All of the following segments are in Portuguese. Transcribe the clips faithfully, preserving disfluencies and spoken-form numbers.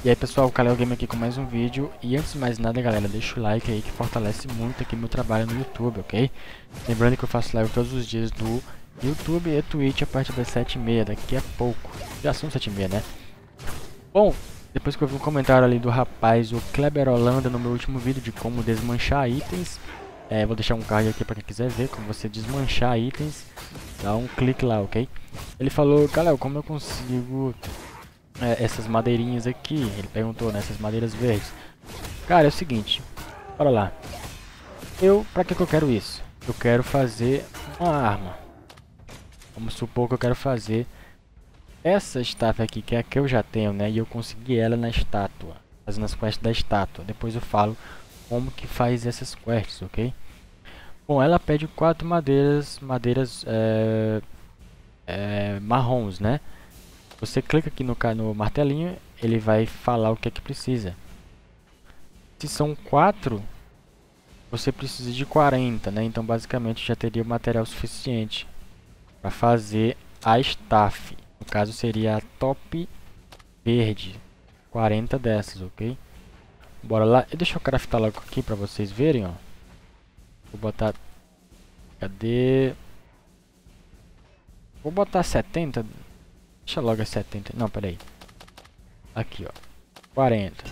E aí pessoal, o Kaleo Game aqui com mais um vídeo. E antes de mais nada galera, deixa o like aí que fortalece muito aqui meu trabalho no YouTube, ok? Lembrando que eu faço live todos os dias no YouTube e Twitch a partir das sete e meia, daqui a pouco. Já são sete e meia, né? Bom, depois que eu vi um comentário ali do rapaz, o Kleber Holanda, no meu último vídeo de como desmanchar itens. É, vou deixar um card aqui para quem quiser ver como você desmanchar itens. Dá um clique lá, ok? Ele falou, Kaleo, como eu consigo... É, essas madeirinhas aqui, ele perguntou, né, essas madeiras verdes. Cara, é o seguinte, bora lá. Eu, pra que que eu quero isso? Eu quero fazer uma arma. Vamos supor que eu quero fazer essa estátua aqui, que é a que eu já tenho, né, e eu consegui ela na estátua, fazendo as quests da estátua. Depois eu falo como que faz essas quests, ok? Bom, ela pede quatro madeiras, madeiras é, é, marrons, né? Você clica aqui no, no martelinho, ele vai falar o que é que precisa. Se são quatro, você precisa de quarenta, né? Então basicamente já teria o material suficiente para fazer a staff. No caso seria a top verde, quarenta dessas, ok? Bora lá, deixa eu craftar logo aqui para vocês verem, ó. Vou botar, cadê? Vou botar setenta. Deixa logo a setenta. Não, peraí. Aqui, ó. quarenta.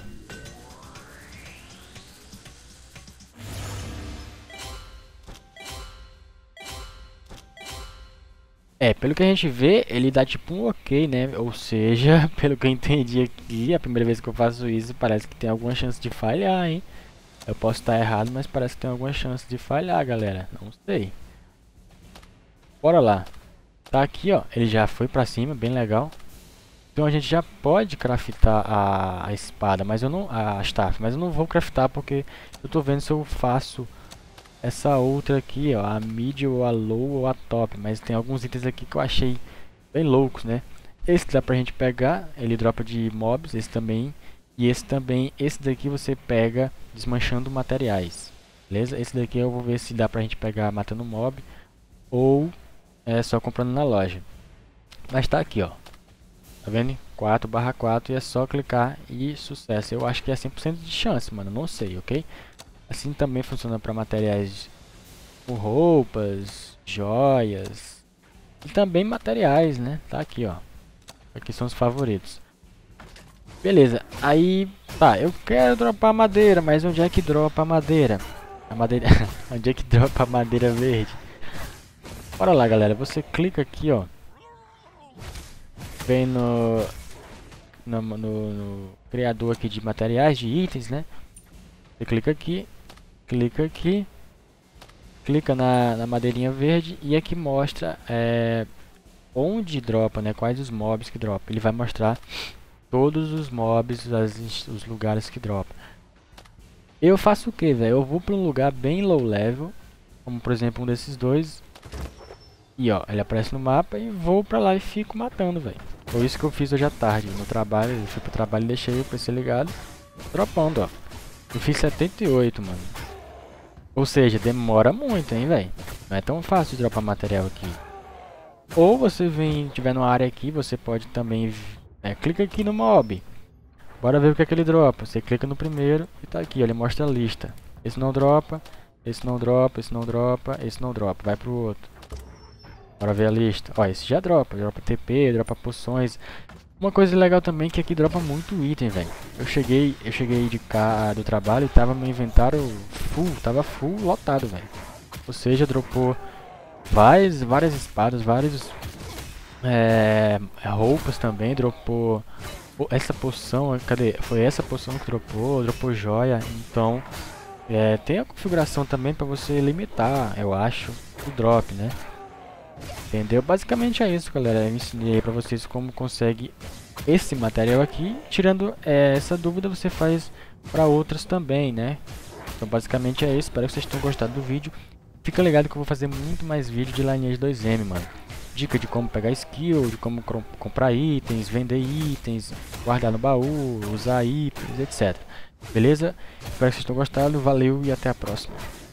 É, pelo que a gente vê, ele dá tipo um ok, né? Ou seja, pelo que eu entendi aqui, a primeira vez que eu faço isso, parece que tem alguma chance de falhar, hein? Eu posso estar errado, mas parece que tem alguma chance de falhar, galera. Não sei. Bora lá. Tá aqui, ó. Ele já foi pra cima, bem legal. Então a gente já pode craftar a, a espada, mas eu não, a staff, mas eu não vou craftar porque eu tô vendo se eu faço essa outra aqui, ó, a mid ou a low ou a top, mas tem alguns itens aqui que eu achei bem loucos, né? Esse dá pra gente pegar, ele dropa de mobs, esse também, e esse também, esse daqui você pega desmanchando materiais, beleza? Esse daqui eu vou ver se dá pra gente pegar matando mob ou é só comprando na loja. Mas tá aqui, ó. Tá vendo? quatro barra quatro e é só clicar e sucesso. Eu acho que é cem por cento de chance, mano. Não sei, ok? Assim também funciona para materiais com roupas, joias e também materiais, né? Tá aqui, ó. Aqui são os favoritos. Beleza, aí tá. Eu quero dropar madeira, mas onde é que dropa a madeira? A madeira. Onde é que dropa a madeira verde? Bora lá, galera. Você clica aqui, ó. Vem no, no, no, no criador aqui de materiais, de itens, né? Você clica aqui, clica aqui, clica na, na madeirinha verde e aqui mostra é, onde dropa, né? Quais os mobs que dropa. Ele vai mostrar todos os mobs, as, os lugares que dropa. Eu faço o que, velho? Eu vou para um lugar bem low level, como por exemplo um desses dois. E ó, ele aparece no mapa e vou pra lá e fico matando, velho. Foi isso que eu fiz hoje à tarde no trabalho. Eu fui pro trabalho e deixei o P C ligado, dropando, ó. Eu fiz setenta e oito, mano. Ou seja, demora muito, hein, velho. Não é tão fácil de dropar material aqui. Ou você vem, tiver numa área aqui, você pode também... É, clica aqui no mob. Bora ver o que é que ele dropa. Você clica no primeiro e tá aqui, ó, ele mostra a lista. Esse não dropa, esse não dropa, esse não dropa, esse não dropa. Vai pro outro. Bora ver a lista. Ó, esse já dropa. Dropa T P, dropa poções. Uma coisa legal também é que aqui dropa muito item, velho. Eu cheguei, eu cheguei de cá do trabalho e tava meu inventário full, tava full lotado, velho. Ou seja, dropou várias, várias espadas, várias é, roupas também, dropou essa poção, cadê? Foi essa poção que dropou, dropou joia. Então, é, tem a configuração também para você limitar, eu acho, o drop, né? Entendeu? Basicamente é isso, galera. Eu ensinei aí pra vocês como consegue esse material aqui. Tirando é, essa dúvida, você faz para outras também, né? Então basicamente é isso. Espero que vocês tenham gostado do vídeo. Fica ligado que eu vou fazer muito mais vídeo de Lineage dois M, mano. Dica de como pegar skill, de como comprar itens, vender itens, guardar no baú, usar itens, etcétera. Beleza? Espero que vocês tenham gostado. Valeu e até a próxima.